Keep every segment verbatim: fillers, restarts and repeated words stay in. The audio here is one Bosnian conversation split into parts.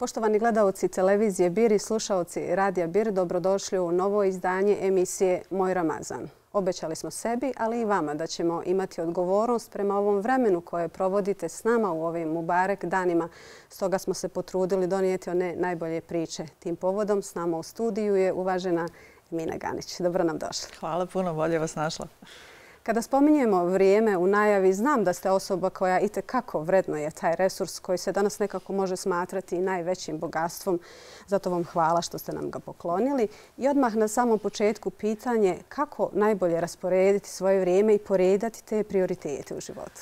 Poštovani gledaoci televizije Bir i slušaoci Radija Bir, dobrodošli u novo izdanje emisije Moj Ramazan. Obećali smo sebi, ali i vama da ćemo imati odgovornost prema ovom vremenu koje provodite s nama u ovim Mubarek danima. Stoga smo se potrudili donijeti one najbolje priče. Tim povodom s nama u studiju je uvažena Mina Ganić. Dobro nam došli. Hvala puno, bolje vas našla. Kada spominjemo vrijeme u najavi, znam da ste osoba koja itekako vrednuje taj resurs koji se danas nekako može smatrati i najvećim bogatstvom. Zato vam hvala što ste nam ga poklonili. I odmah na samom početku pitanje kako najbolje rasporediti svoje vrijeme i poredati te prioritete u životu.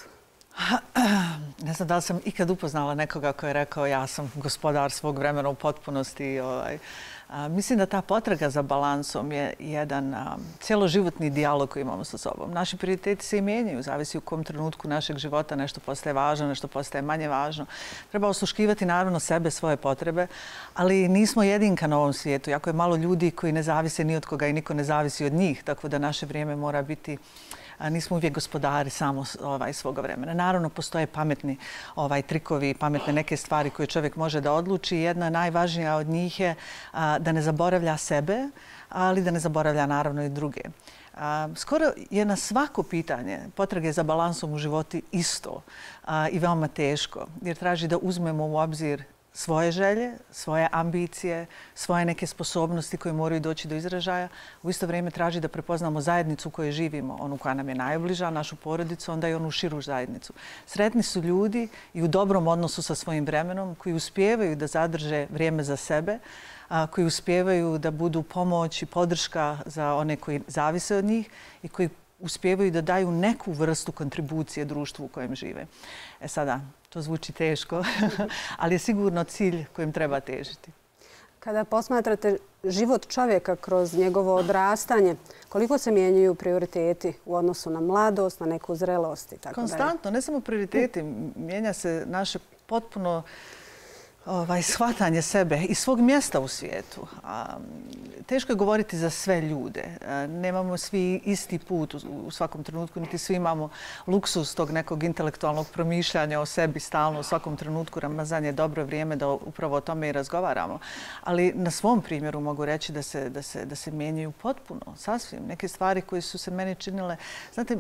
Ne znam da li sam ikad upoznala nekoga koji je rekao ja sam gospodar svog vremena u potpunosti. Ovaj. A, mislim da ta potraga za balansom je jedan a, cjeloživotni dijalog koji imamo sa sobom. Naši prioriteti se i mijenjaju, zavisi u kom trenutku našeg života nešto postaje važno, nešto postaje manje važno. Treba osluškivati naravno sebe, svoje potrebe, ali nismo jedinka na ovom svijetu. Jako je malo ljudi koji ne zavise ni od koga i niko ne zavisi od njih, tako da naše vrijeme mora biti nismo uvijek gospodari samo ovaj, svoga vremena. Naravno, postoje pametni ovaj, trikovi, pametne neke stvari koje čovjek može da odluči. Jedna najvažnija od njih je a, da ne zaboravlja sebe, ali da ne zaboravlja naravno i druge. A, skoro je na svako pitanje potrage za balansom u životu isto a, i veoma teško, jer traži da uzmemo u obzir svoje želje, svoje ambicije, svoje neke sposobnosti koje moraju doći do izražaja. U isto vrijeme traži da prepoznamo zajednicu u kojoj živimo, onu koja nam je najbliža, našu porodicu, onda i onu širu zajednicu. Sretni su ljudi i u dobrom odnosu sa svojim vremenom koji uspijevaju da zadrže vrijeme za sebe, a, koji uspijevaju da budu pomoć i podrška za one koji zavise od njih i koji uspijevaju da daju neku vrstu kontribucije društvu u kojem žive. E sada, to zvuči teško, ali je sigurno cilj kojem treba težiti. Kada posmatrate život čovjeka kroz njegovo odrastanje, koliko se mijenjaju prioriteti u odnosu na mladost, na neku zrelost i tako dalje? Konstantno, ne samo prioriteti, mijenja se naše potpuno Ovaj, shvatanje sebe i svog mjesta u svijetu. A, teško je govoriti za sve ljude. A, nemamo svi isti put u, u svakom trenutku, niti svi imamo luksus tog nekog intelektualnog promišljanja o sebi stalno u svakom trenutku. Ramazan je dobro vrijeme da upravo o tome i razgovaramo. Ali na svom primjeru mogu reći da se, da se, da se mijenjaju potpuno, sasvim. Neke stvari koje su se meni činile. Znate,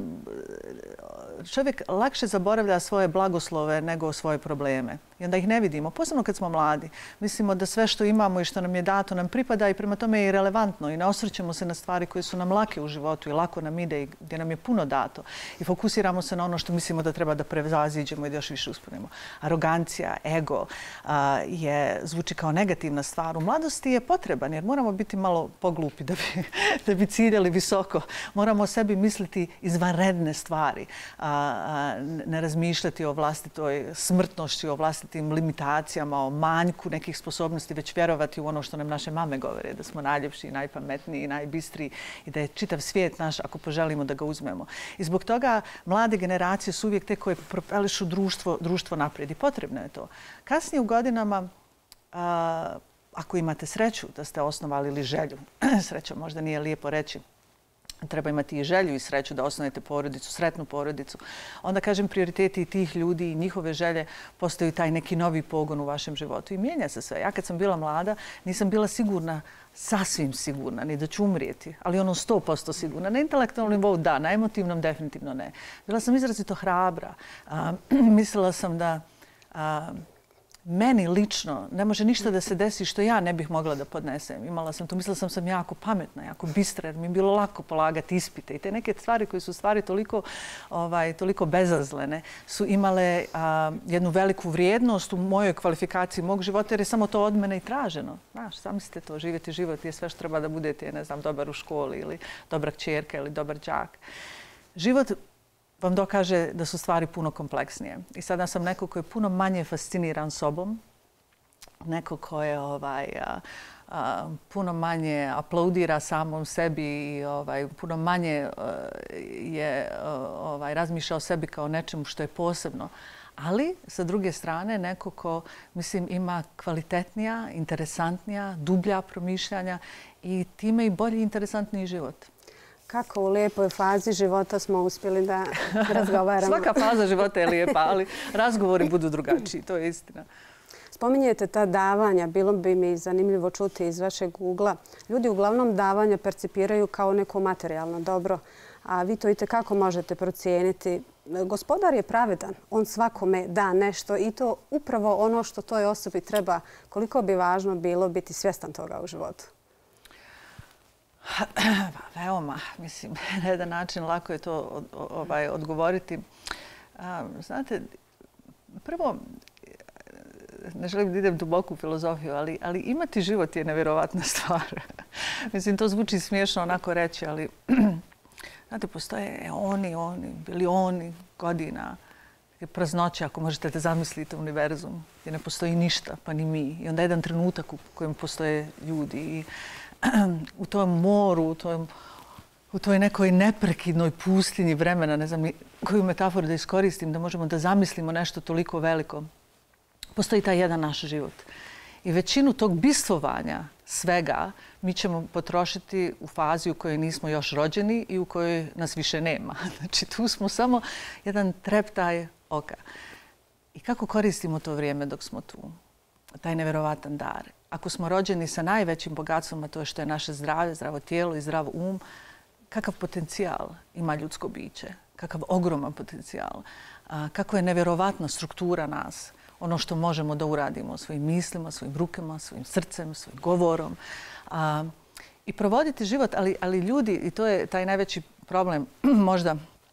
čovjek lakše zaboravlja svoje blagoslove nego svoje probleme. I onda ih ne vidimo, posebno kad smo mladi. Mislimo da sve što imamo i što nam je dato nam pripada i prema tome je i relevantno i ne osvrćemo se na stvari koje su nam lake u životu i lako nam ide i gdje nam je puno dato. I fokusiramo se na ono što mislimo da treba da prevaziđemo i da još više uspunemo. Arogancija, ego a, je, zvuči kao negativna stvar. U mladosti je potreban jer moramo biti malo poglupi da bi, da bi ciljali visoko. Moramo o sebi misliti izvanredne stvari. A, a, ne razmišljati o vlastitoj smrtnošću, o vlastitim limitacijama, o manjku nekih sposobnosti, već vjerovati u ono što nam naše mame govore, da smo najljepši, najpametniji, najbistriji i da je čitav svijet naš ako poželimo da ga uzmemo. I zbog toga mlade generacije su uvijek te koje propelišu društvo, društvo naprijed i potrebno je to. Kasnije u godinama, a, ako imate sreću da ste osnovali ili želju, sreća možda nije lijepo reći, treba imati i želju i sreću da osnovete porodicu, sretnu porodicu. Onda, kažem, prioriteti tih ljudi i njihove želje postaju taj neki novi pogon u vašem životu. I mijenja se sve. Ja kad sam bila mlada nisam bila sigurna, sasvim sigurna, ni da ću umrijeti, ali ono sto posto sigurna. Na intelektualnom nivou da, na emotivnom definitivno ne. Bila sam izrazito hrabra. A, mislila sam da a, meni lično ne može ništa da se desi što ja ne bih mogla da podnesem. Imala sam to, mislila sam sam jako pametna, jako bistra, jer mi je bilo lako polagati ispite. I te neke stvari koje su stvari toliko, ovaj, toliko bezazlene su imale a, jednu veliku vrijednost u mojoj kvalifikaciji mog života, jer je samo to od mene i traženo. Znaš, zamislite to, živjeti život je sve što treba da budete, ne znam, dobar u školi ili dobra kćerka ili dobar đak. Život vam dokaže da su stvari puno kompleksnije. I sada sam neko ko je puno manje fasciniran sobom, neko ko je ovaj, a, a, puno manje aplaudira samom sebi i ovaj, puno manje a, je a, ovaj, razmišlja o sebi kao nečemu što je posebno. Ali, sa druge strane, neko ko, mislim, ima kvalitetnija, interesantnija, dublja promišljanja i time i bolji, interesantniji život. Kako u lijepoj fazi života smo uspjeli da razgovaramo? Svaka faza života je lijepa, ali razgovori budu drugačiji, to je istina. Spominjete ta davanja, bilo bi mi zanimljivo čuti iz vašeg ugla. Ljudi uglavnom davanja percipiraju kao neko materijalno dobro, a vi to itekako možete procijeniti. Gospodar je pravedan, on svakome da nešto i to upravo ono što toj osobi treba. Koliko bi važno bilo biti svjestan toga u životu? Veoma, mislim, na jedan način lako je to ovaj, odgovoriti. Znate, prvo, ne želim da idem duboko u filozofiju, ali, ali imati život je nevjerovatna stvar. Mislim, to zvuči smiješno onako reći, ali znate, postoje oni, oni, bilioni godina praznoće, ako možete da zamislite univerzum, gdje ne postoji ništa, pa ni mi. I onda jedan trenutak u kojem postoje ljudi. I u tom moru, u, tom, u toj nekoj neprekidnoj pustinji vremena, ne znam koju metaforu da iskoristim, da možemo da zamislimo nešto toliko veliko, postoji taj jedan naš život. I većinu tog bistvovanja svega mi ćemo potrošiti u fazi u kojoj nismo još rođeni i u kojoj nas više nema. Znači, tu smo samo jedan treptaj oka. I kako koristimo to vrijeme dok smo tu? Taj nevjerovatan dar. Ako smo rođeni sa najvećim bogatstvom, a to je što je naše zdravlje, zdravo tijelo i zdrav um, kakav potencijal ima ljudsko biće? Kakav ogroman potencijal? Kako je nevjerovatna struktura nas? Ono što možemo da uradimo svojim mislima, svojim rukama, svojim srcem, svojim govorom. A, I provoditi život, ali, ali ljudi, i to je taj najveći problem možda,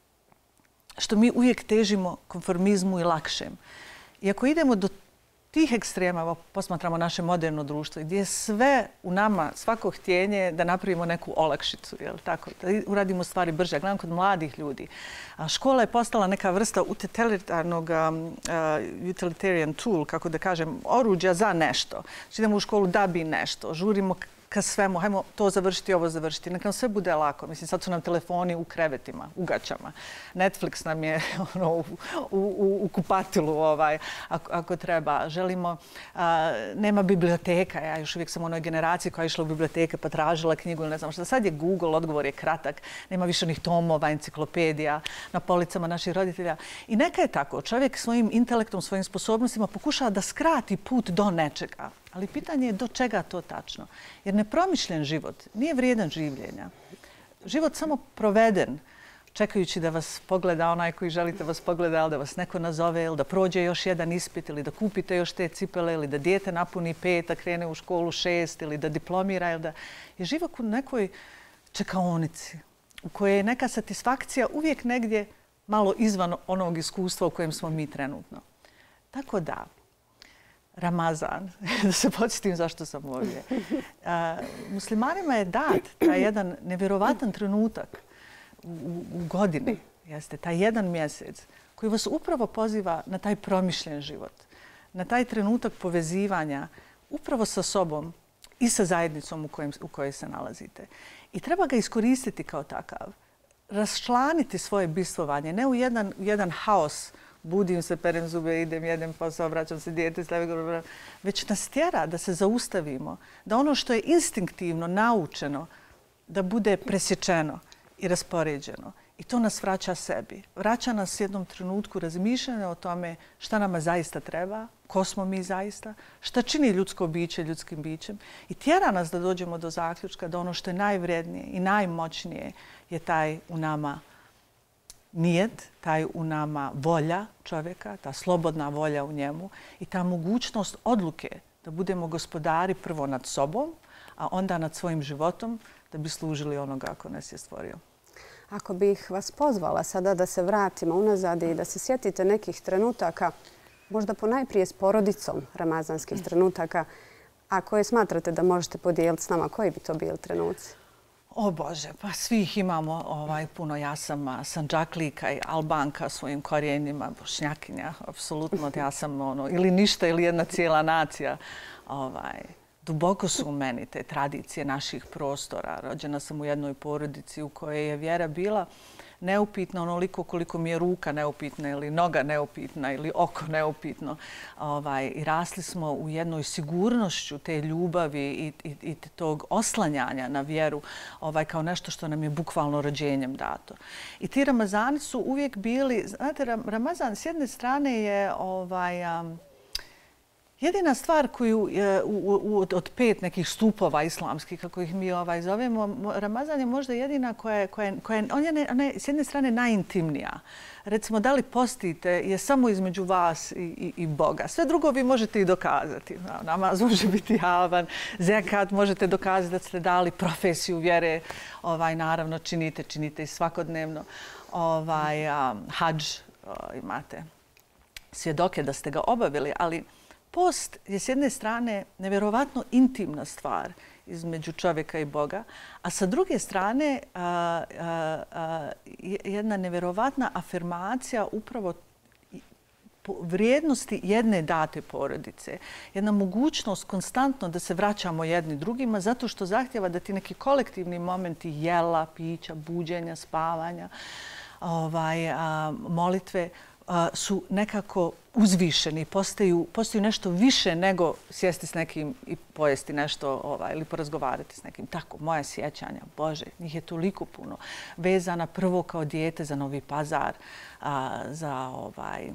što mi uvijek težimo konformizmu i lakšem. I ako idemo do tih ekstrema, posmatramo naše moderno društvo, gdje je sve u nama, svako htjenje da napravimo neku olakšicu, jel tako? Da uradimo stvari brže. Gledam kod mladih ljudi. A škola je postala neka vrsta utilitarijarnog um, uh, utilitarian tool, kako da kažem, oruđa za nešto. Znači idemo u školu da bi nešto, žurimo ka svemu, hajmo to završiti, ovo završiti. Neka nam sve bude lako. Mislim, sad su nam telefoni u krevetima, u gaćama. Netflix nam je ono, u, u, u kupatilu ovaj, ako, ako treba. Želimo, a, nema biblioteka. Ja još uvijek sam u onoj generaciji koja je išla u biblioteke pa tražila knjigu ili ne znam što. Sad je Google, odgovor je kratak. Nema više onih tomova, enciklopedija na policama naših roditelja. I neka je tako. Čovjek svojim intelektom, svojim sposobnostima pokušava da skrati put do nečega. Ali pitanje je do čega to tačno. Jer nepromišljen život nije vrijedan življenja. Život samo proveden, čekajući da vas pogleda onaj koji želite vas pogleda, ili da vas neko nazove, ili da prođe još jedan ispit, ili da kupite još te cipele, ili da dijete napuni pet, da krene u školu šest, ili da diplomira, ili da je život u nekoj čekaonici, u kojoj je neka satisfakcija uvijek negdje malo izvan onog iskustva u kojem smo mi trenutno. Tako da, Ramazan, da se podsjetim zašto sam ovdje. A, muslimanima je dat taj jedan nevjerovatan trenutak u, u godini, jeste, taj jedan mjesec, koji vas upravo poziva na taj promišljen život, na taj trenutak povezivanja upravo sa sobom i sa zajednicom u, kojem, u kojoj se nalazite. I treba ga iskoristiti kao takav, raščlaniti svoje bistvovanje, ne u jedan, u jedan haos, budim se, perem zube, idem, jedem posao, vraćam se dijete, stavim, već nas tjera da se zaustavimo, da ono što je instinktivno naučeno, da bude presječeno i raspoređeno. I to nas vraća sebi. Vraća nas jednom trenutku razmišljanja o tome šta nama zaista treba, ko smo mi zaista, šta čini ljudsko biće ljudskim bićem i tjera nas da dođemo do zaključka da ono što je najvrednije i najmoćnije je taj u nama nijet, taj u nama volja čovjeka, ta slobodna volja u njemu i ta mogućnost odluke da budemo gospodari prvo nad sobom, a onda nad svojim životom da bi služili onoga ko nas je stvorio. Ako bih vas pozvala sada da se vratimo unazad i da se sjetite nekih trenutaka, možda ponajprije s porodicom ramazanskih trenutaka, a koje smatrate da možete podijeliti s nama, koji bi to bili trenuci? O Bože, pa svih imamo ovaj, puno. Ja sam Sandžaklika i Albanka svojim korijenima, Bošnjakinja, apsolutno. Ja sam ono, ili ništa ili jedna cijela nacija. Ovaj, duboko su u meni te tradicije naših prostora. Rođena sam u jednoj porodici u kojoj je vjera bila neupitna onoliko koliko mi je ruka neupitna ili noga neupitna ili oko neupitno. Ovaj, I rasli smo u jednoj sigurnošću te ljubavi i, i, i tog oslanjanja na vjeru ovaj, kao nešto što nam je bukvalno rođenjem dato. I ti Ramazani su uvijek bili, znate, Ramazan s jedne strane je ovaj, um, jedina stvar koju od pet nekih stupova islamskih, kako ih mi ovaj zovemo, Ramazan je možda jedina koja je, koja je, koja je on je ne, s jedne strane najintimnija. Recimo, da li postite je samo između vas i, i, i Boga. Sve drugo vi možete i dokazati. Namaz može biti javan, zekat možete dokazati da ste dali, profesiju vjere, ovaj, naravno činite, činite i svakodnevno. Ovaj, um, hadž imate svjedoke da ste ga obavili, ali post je s jedne strane nevjerovatno intimna stvar između čovjeka i Boga, a sa druge strane a, a, a, jedna nevjerovatna afirmacija upravo vrijednosti jedne date porodice. Jedna mogućnost konstantno da se vraćamo jedni drugima zato što zahtjeva da ti neki kolektivni momenti jela, pića, buđenja, spavanja, ovaj, a, molitve su nekako uzvišeni, postaju, postaju nešto više nego sjesti s nekim i pojesti nešto ovaj, ili porazgovarati s nekim. Tako, moja sjećanja, Bože, njih je toliko puno. Vezana prvo kao dijete za Novi Pazar, a, za, ovaj,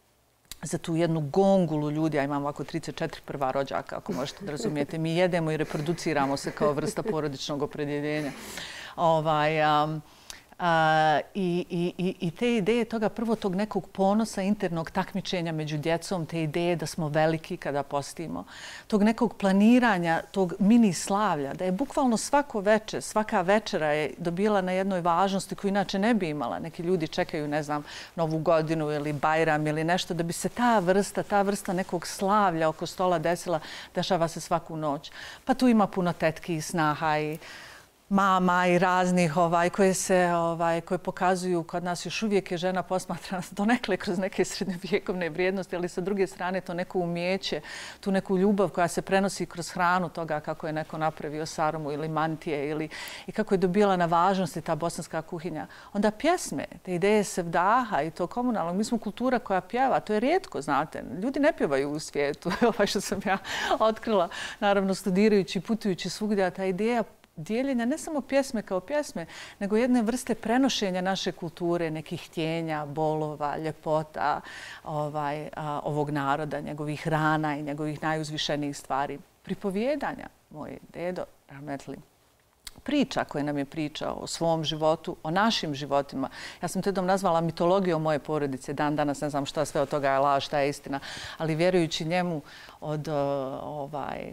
za tu jednu gongulu ljudi. Ja imam ovako trideset četiri prva rođaka, ako možete da razumijete. Mi jedemo i reproduciramo se kao vrsta porodičnog opredjeljenja. Ovaj, um, Uh, i, i, I te ideje toga, prvo tog nekog ponosa, internog takmičenja među djecom, te ideje da smo veliki kada postimo, tog nekog planiranja, tog mini slavlja, da je bukvalno svako večer, svaka večera je dobila na jednoj važnosti koju inače ne bi imala. Neki ljudi čekaju, ne znam, Novu godinu ili Bajram ili nešto, da bi se ta vrsta, ta vrsta nekog slavlja oko stola desila, dešava se svaku noć. Pa tu ima puno tetki i snaha i mama i raznih ovaj, koje se ovaj, koje pokazuju kod nas još uvijek je žena posmatrana donekle kroz neke srednjovjekovne vrijednosti, ali sa druge strane to neko umjeće, tu neku ljubav koja se prenosi kroz hranu toga kako je neko napravio sarmu ili mantije ili i kako je dobila na važnosti ta bosanska kuhinja. Onda pjesme, te ideje sevdaha i to komunalno. Mi smo kultura koja pjeva, to je rijetko, znate. Ljudi ne pjevaju u svijetu, ovaj što sam ja otkrila, naravno studirajući, putujući svugdje, a ta ideja dijeljenja ne samo pjesme kao pjesme, nego jedne vrste prenošenja naše kulture, nekih htjenja, bolova, ljepota ovaj, a, ovog naroda, njegovih rana i njegovih najuzvišenijih stvari. Pripovjedanja, moj dedo rahmetli, priča koje nam je pričao o svom životu, o našim životima. Ja sam tedom nazvala mitologijom moje porodice. Dan danas ne znam šta sve od toga je laž, šta je istina, ali vjerujući njemu od uh, ovaj,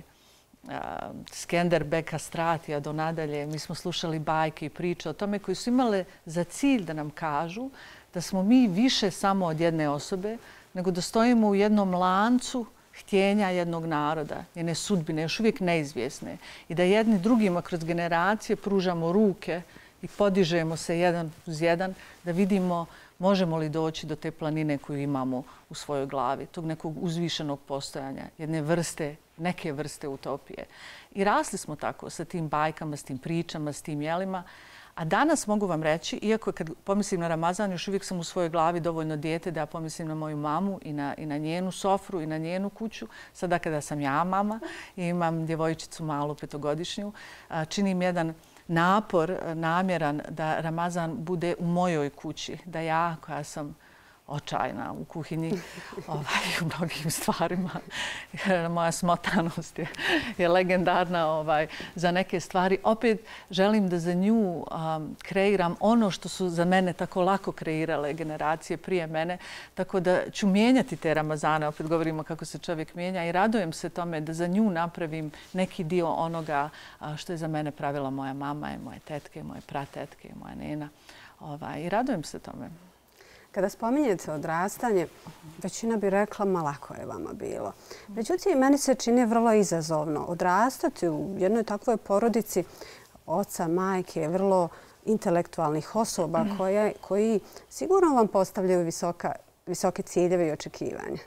Skenderbega, Stratija do nadalje, mi smo slušali bajke i priče o tome koji su imale za cilj da nam kažu da smo mi više samo od jedne osobe, nego da stojimo u jednom lancu htjenja jednog naroda, njene sudbine, još uvijek neizvjesne. I da jedni drugima kroz generacije pružamo ruke i podižemo se jedan uz jedan, da vidimo možemo li doći do te planine koju imamo u svojoj glavi, tog nekog uzvišenog postojanja, jedne vrste, neke vrste utopije. I rasli smo tako sa tim bajkama, s tim pričama, s tim jelima. A danas mogu vam reći, iako kad pomislim na Ramazan, još uvijek sam u svojoj glavi dovoljno dijete da pomislim na moju mamu i na, i na njenu sofru i na njenu kuću. Sada kada sam ja mama i imam djevojčicu malu petogodišnju, činim jedan napor namjeran da Ramazan bude u mojoj kući, da ja koja sam očajna u kuhinji ovaj, u mnogim stvarima. Moja smotanost je, je legendarna ovaj, za neke stvari. Opet želim da za nju um, kreiram ono što su za mene tako lako kreirale generacije prije mene. Tako da ću mijenjati te Ramazane. Opet govorimo kako se čovjek mijenja i radujem se tome da za nju napravim neki dio onoga a, što je za mene pravila moja mama i moje tetke, moje pratetke i moja nena. Ovaj, I radujem se tome. Kada spominjete odrastanje, većina bi rekla, ma lako je vama bilo. Međutim, meni se čini vrlo izazovno odrastati u jednoj takvoj porodici oca, majke, vrlo intelektualnih osoba koje, koji sigurno vam postavljaju visoka, visoke ciljeve i očekivanja.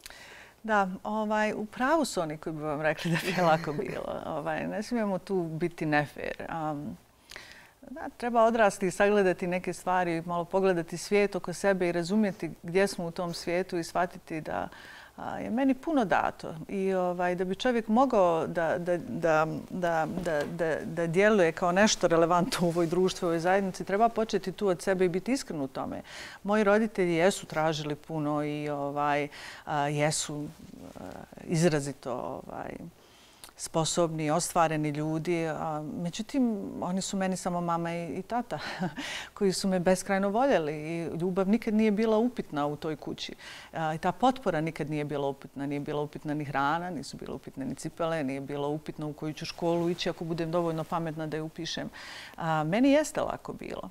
Da, ovaj, u pravu su oni koji bi vam rekli da bi je lako bilo. Ovaj, ne smijemo tu biti nefer. Um, Da, treba odrasti i sagledati neke stvari, malo pogledati svijet oko sebe i razumjeti gdje smo u tom svijetu i shvatiti da je meni puno dato. I ovaj, da bi čovjek mogao da, da, da, da, da, da, da djeluje kao nešto relevantno u ovoj društvu, u ovoj zajednici, treba početi tu od sebe i biti iskren u tome. Moji roditelji jesu tražili puno i ovaj, a, jesu a, izrazito ovaj, sposobni, ostvareni ljudi. A, međutim, oni su meni samo mama i, i tata koji su me beskrajno voljeli i ljubav nikad nije bila upitna u toj kući. A, i ta potpora nikad nije bila upitna. Nije bila upitna ni hrana, nisu bile upitne ni cipele, nije bilo upitno u koju ću školu ići ako budem dovoljno pametna da je upišem. A, meni jeste lako bilo.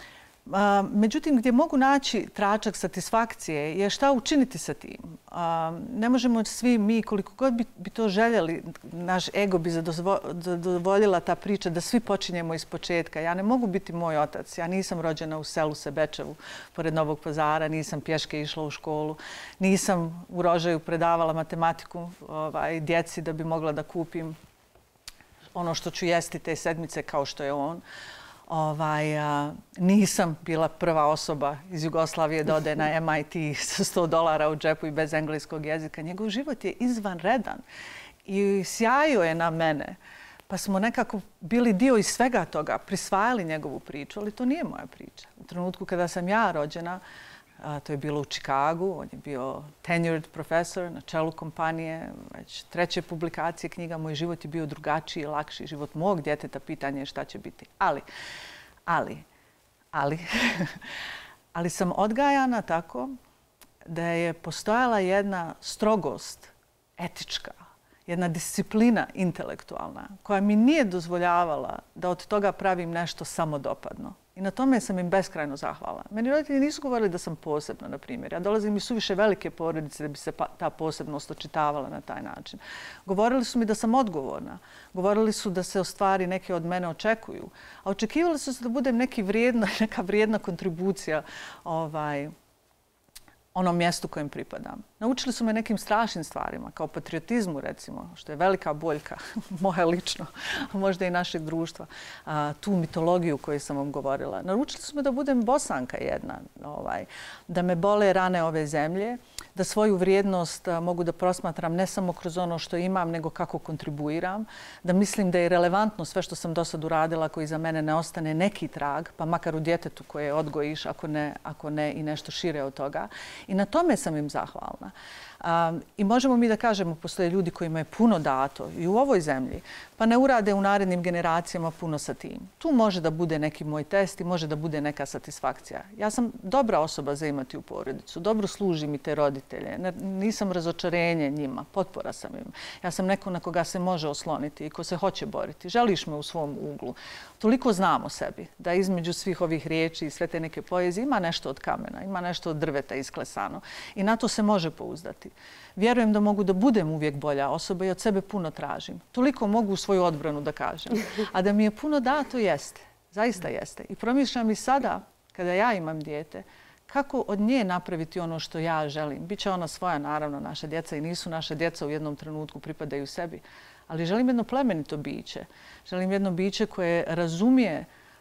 Međutim, gdje mogu naći tračak satisfakcije je šta učiniti sa tim. Ne možemo svi mi, koliko god bi, bi to željeli, naš ego bi zadovoljila ta priča da svi počinjemo iz početka. Ja ne mogu biti moj otac. Ja nisam rođena u selu Sebečevu, pored Novog Pazara, nisam pješke išla u školu, nisam u Rožaju predavala matematiku ovaj, djeci da bi mogla da kupim ono što ću jesti te sedmice kao što je on. Ovaj, a, nisam bila prva osoba iz Jugoslavije da ode na M I T sa sto dolara u džepu i bez engleskog jezika. Njegov život je izvanredan i sjajio je na mene. Pa smo nekako bili dio iz svega toga, prisvajali njegovu priču, ali to nije moja priča. U trenutku kada sam ja rođena, a, to je bilo u Čikagu, on je bio tenured profesor na čelu kompanije, već treće publikacije knjiga, moj život je bio drugačiji, lakši. Život mog djeteta, pitanje je šta će biti. Ali, ali, ali, ali sam odgajana tako da je postojala jedna strogost etička, jedna disciplina intelektualna koja mi nije dozvoljavala da od toga pravim nešto samodopadno. I na tome sam im beskrajno zahvala. Meni roditelji nisu govorili da sam posebna, na primjer. Ja dolazim iz suviše velike porodice da bi se ta posebnost očitavala na taj način. Govorili su mi da sam odgovorna. Govorili su da se stvari neke od mene očekuju. A očekivali su se da budem neki vrijedna, neka vrijedna kontribucija ovaj, onom mjestu kojem pripadam. Naučili su me nekim strašnim stvarima, kao patriotizmu recimo, što je velika boljka, moja lično, a možda i našeg društva, a, tu mitologiju koju sam vam govorila. Naučili su me da budem Bosanka jedna, ovaj, da me bole rane ove zemlje, da svoju vrijednost a, mogu da prosmatram ne samo kroz ono što imam, nego kako kontribuiram, da mislim da je relevantno sve što sam do sad uradila, koji za mene ne ostane neki trag, pa makar u djetetu koje odgojiš, ako ne, ako ne i nešto šire od toga. I na tome sam im zahvalna. Um, I možemo mi da kažemo, postoje ljudi kojima je puno dato i u ovoj zemlji, pa ne urade u narednim generacijama puno sa tim. Tu može da bude neki moj test i može da bude neka satisfakcija. Ja sam dobra osoba za imati u porodicu, dobro služim i te roditelje, nisam razočarenje njima, potpora sam im. Ja sam neko na koga se može osloniti i ko se hoće boriti. Želiš me u svom uglu. Toliko znam o sebi da između svih ovih riječi i sve te neke poezije ima nešto od kamena, ima nešto od drveta isklesano i na to se može pouzdati. Vjerujem da mogu da budem uvijek bolja osoba i od sebe puno tražim. Toliko mogu u svoju odbranu da kažem. A da mi je puno dato jeste. Zaista jeste. I promišljam i sada, kada ja imam dijete, kako od nje napraviti ono što ja želim. Biće ona svoja, naravno, naša djeca i nisu naša djeca u jednom trenutku pripadaju sebi. Ali želim jedno plemenito biće. Želim jedno biće koje razumije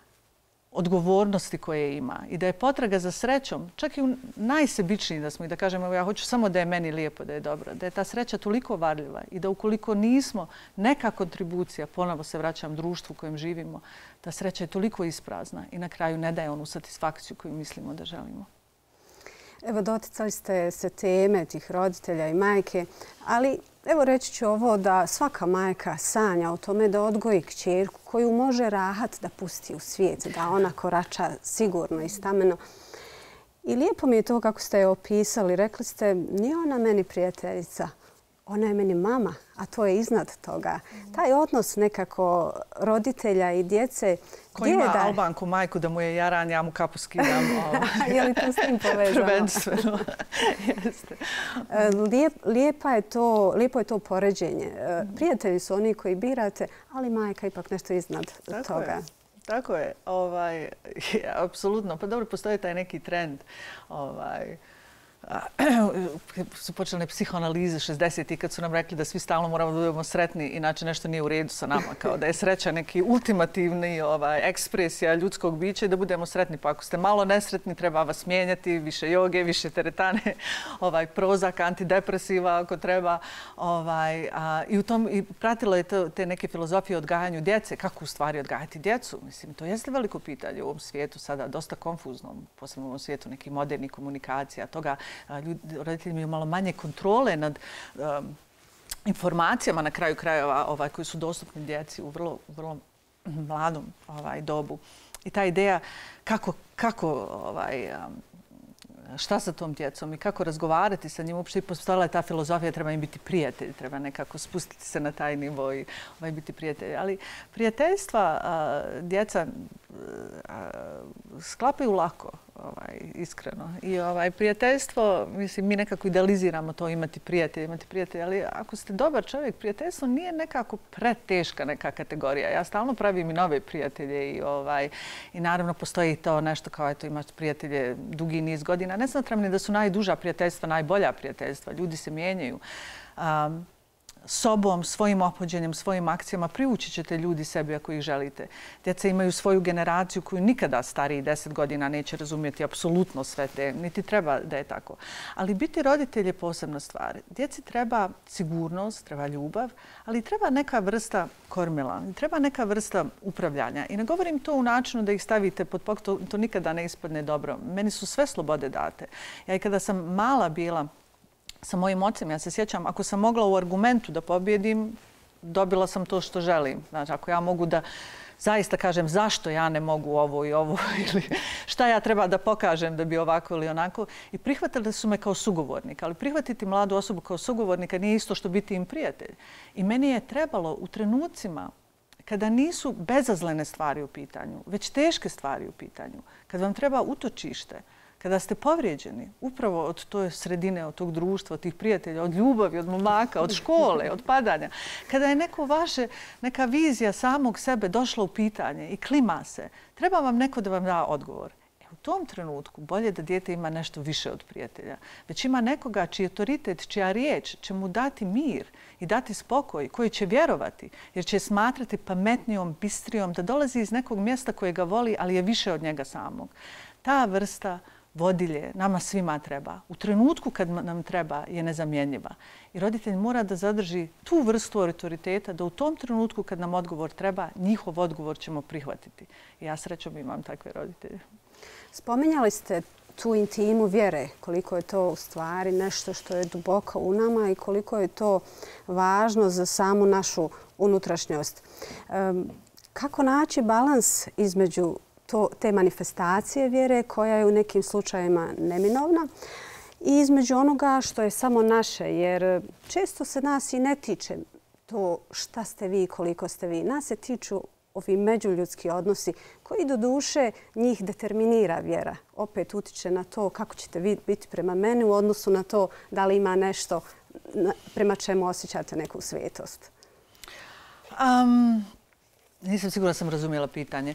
odgovornosti koje ima i da je potraga za srećom, čak i najsebičniji da smo i da kažemo ja hoću samo da je meni lijepo, da je dobro, da je ta sreća toliko varljiva i da ukoliko nismo neka kontribucija, ponovo se vraćam društvu u kojem živimo, ta sreća je toliko isprazna i na kraju ne daje onu satisfakciju koju mislimo da želimo. Evo, doticali ste se teme tih roditelja i majke, ali evo reći ću ovo da svaka majka sanja o tome da odgoji kćerku koju može rahat da pusti u svijet, da ona korača sigurno i stameno. I lijepo mi je to kako ste je opisali. Rekli ste, nije ona meni prijateljica, ona je meni mama, a to je iznad toga. Taj odnos nekako roditelja i djece... Ko ima da... Albanku majku da mu je jaran, ja mu kapu skidam. Je li to s tim povezano? Prvenstveno. Jeste. Lijep, lijepa je to, lijepo je to poređenje. Prijatelji su oni koji birate, ali majka ipak nešto iznad Tako toga. Je. Tako je. Ovaj, apsolutno. Pa dobro, postoji taj neki trend. Ovaj, su počele psihoanalize šezdesetih kad su nam rekli da svi stalno moramo da budemo sretni, inače nešto nije u redu sa nama, kao da je sreća neki ultimativni ovaj, ekspresija ljudskog bića i da budemo sretni. Pa ako ste malo nesretni, treba vas mijenjati, više joge, više teretane, ovaj, Prozac, antidepresiva ako treba. Ovaj, a, i, u tom, I pratilo je to, te neke filozofije o odgajanju djece. Kako u stvari odgajati djecu? Mislim, to jeste veliko pitanje u ovom svijetu sada, dosta konfuzno, posebno u ovom svijetu nekih modernih komunikacija, toga ljudi, roditelji imaju malo manje kontrole nad um, informacijama na kraju krajeva ovaj, koji su dostupni djeci u vrlo, vrlo mladom ovaj, dobu. I ta ideja kako, kako ovaj, um, šta sa tom djecom i kako razgovarati sa njim. Uopšte i postojala je ta filozofija, treba im biti prijatelj, treba nekako spustiti se na taj nivo i ovaj, biti prijatelj. Ali prijateljstva a, djeca a, sklapaju lako, ovaj, iskreno. I ovaj, prijateljstvo, mislim, mi nekako idealiziramo to imati prijatelj, imati prijatelj, ali ako ste dobar čovjek, prijateljstvo nije nekako preteška neka kategorija. Ja stalno pravim i nove prijatelje i, ovaj, i naravno postoji to nešto kao eto imaš prijatelje dugi niz godina. Ne smatram ni da su najduža prijateljstva najbolja prijateljstva. Ljudi se mijenjaju. Um, sobom, svojim ophođenjem, svojim akcijama privući ćete ljudi sebi ako ih želite. Djeca imaju svoju generaciju koju nikada stariji deset godina neće razumjeti apsolutno sve te, niti treba da je tako. Ali biti roditelj je posebna stvar. Djeci treba sigurnost, treba ljubav, ali treba neka vrsta kormila, treba neka vrsta upravljanja. I ne govorim to u načinu da ih stavite pod pokret, to, to nikada ne ispadne dobro. Meni su sve slobode date. Ja i kada sam mala bila sa mojim ocem, ja se sjećam, ako sam mogla u argumentu da pobjedim, dobila sam to što želim. Znači, ako ja mogu da zaista kažem zašto ja ne mogu ovo i ovo ili šta ja treba da pokažem da bi ovako ili onako. I prihvatili su me kao sugovornika. Ali prihvatiti mladu osobu kao sugovornika nije isto što biti im prijatelj. I meni je trebalo u trenucima kada nisu bezazlene stvari u pitanju, već teške stvari u pitanju, kada vam treba utočište, kada ste povrijeđeni upravo od toj sredine, od tog društva, od tih prijatelja, od ljubavi, od momaka, od škole, od padanja, kada je neko vaše, neka vizija samog sebe došla u pitanje i klima se, treba vam neko da vam da odgovor. E, u tom trenutku bolje da dijete ima nešto više od prijatelja, već ima nekoga čiji autoritet, čija riječ će mu dati mir i dati spokoj, koji će vjerovati, jer će smatrati pametnijom, bistrijom, da dolazi iz nekog mjesta koje ga voli, ali je više od njega samog. Ta vrsta vodilje nama svima treba. U trenutku kad nam treba je nezamjenjiva. I roditelj mora da zadrži tu vrstu autoriteta da u tom trenutku kad nam odgovor treba, njihov odgovor ćemo prihvatiti. I ja srećom imam takve roditelje. Spominjali ste tu intimu vjere, koliko je to u stvari nešto što je duboko u nama i koliko je to važno za samu našu unutrašnjost. Kako naći balans između To, te manifestacije vjere koja je u nekim slučajevima neminovna i između onoga što je samo naše, jer često se nas i ne tiče to šta ste vi i koliko ste vi. Nas se tiču ovi međuljudski odnosi koji do duše njih determinira vjera. Opet utiče na to kako ćete vi biti prema meni u odnosu na to da li ima nešto prema čemu osjećate neku svetost. Um... Nisam sigurna da sam razumjela pitanje.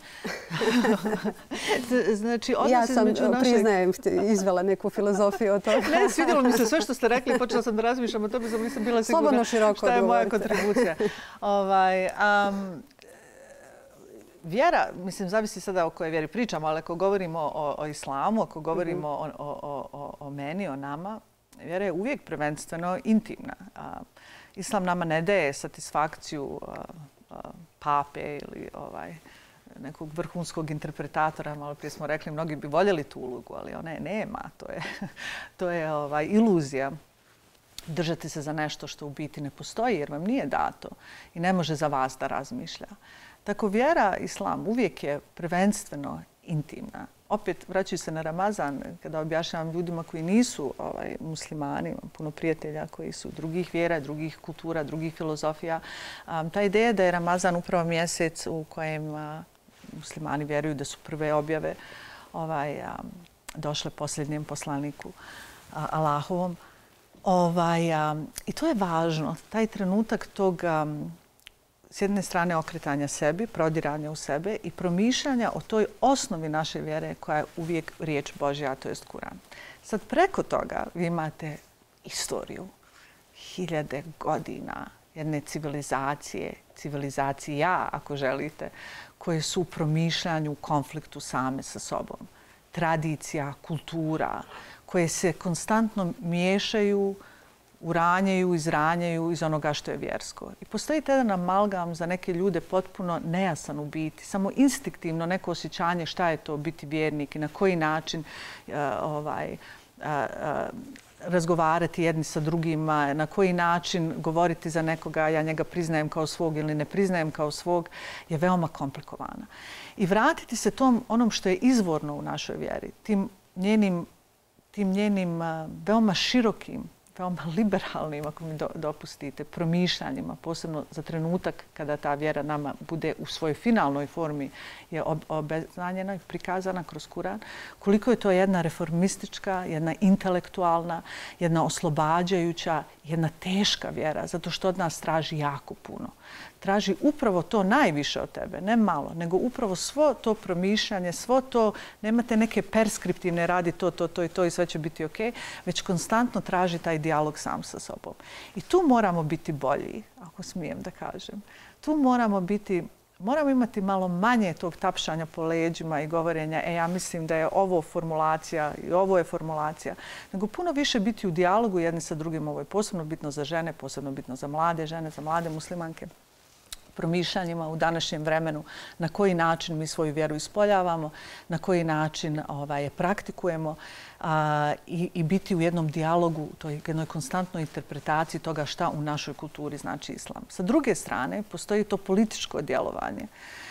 Znači, ja sam, našeg... priznajem, izvela neku filozofiju od toga. Ne, svidjelo mi se sve što ste rekli. Počela sam da razmišljam o tome, zato nisam bila sigurna šta je moja kontribucija. ovaj, um, vjera, mislim, zavisi sada o kojoj vjeri pričamo, ali ako govorimo o, o islamu, ako govorimo mm-hmm. o, o, o, o meni, o nama, vjera je uvijek prvenstveno intimna. A, islam nama ne daje satisfakciju a, a, pape ili ovaj, nekog vrhunskog interpretatora. Malo prije smo rekli, mnogi bi voljeli tu ulogu, ali ona je nema. To je, to je ovaj, iluzija. Držati se za nešto što u biti ne postoji jer vam nije dato i ne može za vas da razmišlja. Tako vjera, islam, uvijek je prvenstveno intimna. Opet, vraćaju se na Ramazan, kada objašnjavam ljudima koji nisu ovaj, muslimani, imam puno prijatelja koji su drugih vjera, drugih kultura, drugih filozofija. Um, ta ideja da je Ramazan upravo mjesec u kojem uh, muslimani vjeruju da su prve objave ovaj, um, došle posljednjem poslaniku uh, Allahovom. Ovaj, um, I to je važno, taj trenutak tog um, s jedne strane okretanja sebi, prodiranja u sebe i promišljanja o toj osnovi naše vjere koja je uvijek riječ Božja, to jest Kuran. Sad preko toga vi imate istoriju, hiljade godina jedne civilizacije, civilizacija ako želite, koje su u promišljanju, u konfliktu same sa sobom. Tradicija, kultura, koje se konstantno miješaju, uranjaju, izranjaju iz onoga što je vjersko. I postoji jedan amalgam za neke ljude potpuno nejasan u biti, samo instinktivno neko osjećanje šta je to biti vjernik i na koji način uh, ovaj, uh, uh, razgovarati jedni sa drugima, na koji način govoriti za nekoga, ja njega priznajem kao svog ili ne priznajem kao svog, je veoma komplikovana. I vratiti se tom onom što je izvorno u našoj vjeri, tim njenim, tim njenim uh, veoma širokim, veoma liberalnim, ako mi do, dopustite, promišljanjima, posebno za trenutak kada ta vjera nama bude u svojoj finalnoj formi je ob, obeznanjena i prikazana kroz Kuran, koliko je to jedna reformistička, jedna intelektualna, jedna oslobađajuća, jedna teška vjera, zato što od nas traži jako puno. Traži upravo to najviše od tebe, ne malo, nego upravo svo to promišljanje, svo to, nemate neke perskriptivne, radi to, to, to i to i sve će biti ok, već konstantno traži taj dijalog sam sa sobom. I tu moramo biti bolji, ako smijem da kažem. Tu moramo biti, moramo imati malo manje tog tapšanja po leđima i govorenja, e, ja mislim da je ovo formulacija i ovo je formulacija, nego puno više biti u dijalogu jedni sa drugim. Ovo je posebno bitno za žene, posebno bitno za mlade žene, za mlade muslimanke. Promišljanjima u današnjem vremenu, na koji način mi svoju vjeru ispoljavamo, na koji način ovaj, je praktikujemo a, i, i biti u jednom dijalogu, toj jednoj konstantnoj interpretaciji toga šta u našoj kulturi znači islam. Sa druge strane, postoji to političko djelovanje.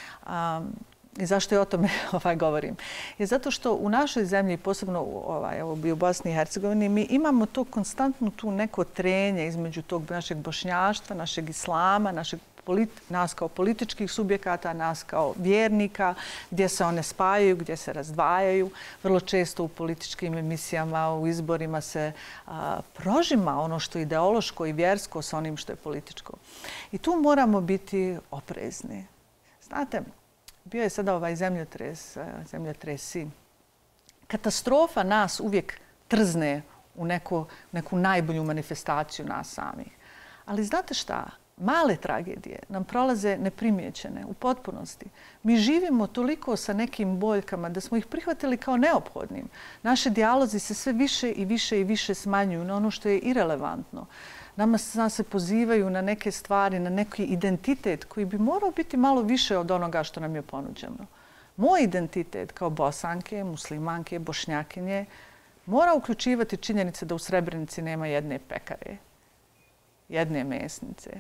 A, I zašto ja o tome ovaj, govorim? Je zato što u našoj zemlji, posebno ovaj, evo, u Bosni i Hercegovini, mi imamo to konstantno tu neko trenje između tog našeg bošnjaštva, našeg islama, našeg nas kao političkih subjekata, nas kao vjernika, gdje se one spajaju, gdje se razdvajaju. Vrlo često u političkim emisijama, u izborima se a, prožima ono što je ideološko i vjersko s onim što je političko. I tu moramo biti oprezni. Znate, bio je sada ovaj zemljotres, zemljotresi. Katastrofa nas uvijek trzne u neko, neku najbolju manifestaciju nas samih. Ali znate šta? Male tragedije nam prolaze neprimjećene u potpunosti. Mi živimo toliko sa nekim boljkama da smo ih prihvatili kao neophodnim. Naše dijalozi se sve više i više i više smanjuju na ono što je irelevantno. Nama nas se pozivaju na neke stvari, na neki identitet koji bi morao biti malo više od onoga što nam je ponuđeno. Moj identitet kao Bosanke, muslimanke, bošnjakinje mora uključivati činjenice da u Srebrenici nema jedne pekare, jedne mesnice,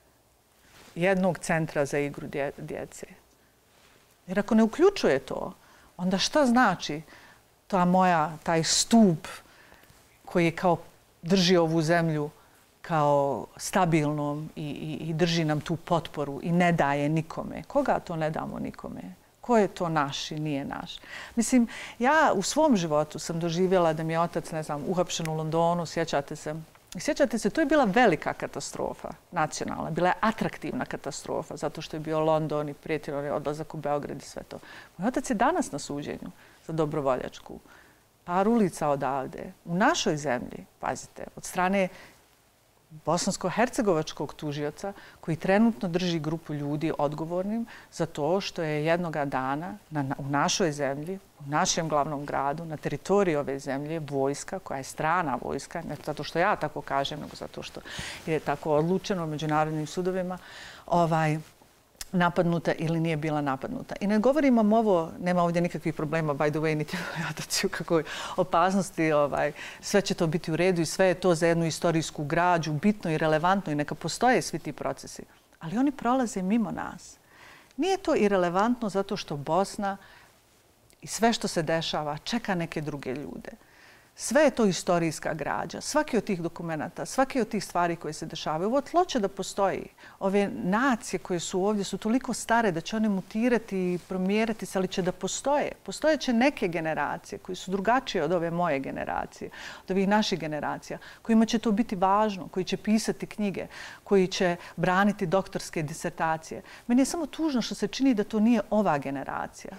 jednog centra za igru dje, djece. Jer ako ne uključuje to, onda šta znači ta moja, taj stup koji kao drži ovu zemlju kao stabilnom i, i, i drži nam tu potporu i ne daje nikome? Koga to ne damo nikome? Ko je to naš i nije naš? Mislim, ja u svom životu sam doživjela da mi je otac, ne znam, uhapšen u Londonu, sjećate se? I sjećate se, to je bila velika katastrofa nacionalna, bila je atraktivna katastrofa zato što je bio London i prijetio je odlazak u Beograd i sve to. Moj otac je danas na suđenju za dobrovoljačku. Par ulica odavde, u našoj zemlji, pazite, od strane bosansko-hercegovačkog tužioca koji trenutno drži grupu ljudi odgovornim za to što je jednoga dana na, na, u našoj zemlji, u našem glavnom gradu, na teritoriji ove zemlje, vojska koja je strana vojska, ne zato što ja tako kažem, nego zato što je tako odlučeno u međunarodnim sudovima, ovaj, napadnuta ili nije bila napadnuta. I ne govorim vam ovo, nema ovdje nikakvih problema, by the way, niti otac u kakvoj opasnosti, ovaj, sve će to biti u redu i sve je to za jednu istorijsku građu, bitno i relevantno i neka postoje svi ti procesi. Ali oni prolaze mimo nas. Nije to irelevantno zato što Bosna i sve što se dešava čeka neke druge ljude. Sve je to istorijska građa. Svaki od tih dokumenata, svaki od tih stvari koje se dešavaju. Ovo tlo će da postoji. Ove nacije koje su ovdje su toliko stare da će one mutirati i promjerati se, ali će da postoje. Postojeće neke generacije koji su drugačije od ove moje generacije, od ovih naših generacija, kojima će to biti važno, koji će pisati knjige, koji će braniti doktorske disertacije. Meni je samo tužno što se čini da to nije ova generacija.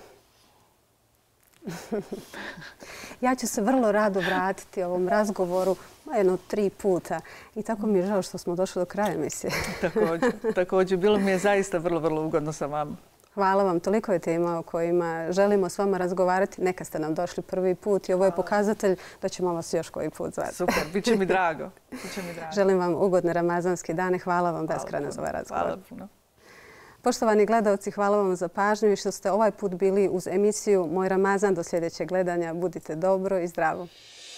Ja ću se vrlo rado vratiti ovom razgovoru jedno tri puta. I tako mi je žao što smo došli do kraja emisije. Također, također. Bilo mi je zaista vrlo, vrlo ugodno sa vama. Hvala vam. Toliko je tema o kojima želimo s vama razgovarati. Neka ste nam došli prvi put i ovo je pokazatelj da ćemo vas još koji put zvati. Super, bit će mi drago. Biće mi drago. Želim vam ugodne ramazanske dane. Hvala vam beskrajno za ovaj razgovor. Hvala puno. Poštovani gledalci, hvala vam za pažnju i što ste ovaj put bili uz emisiju Moj Ramazan. Do sljedećeg gledanja. Budite dobro i zdravo.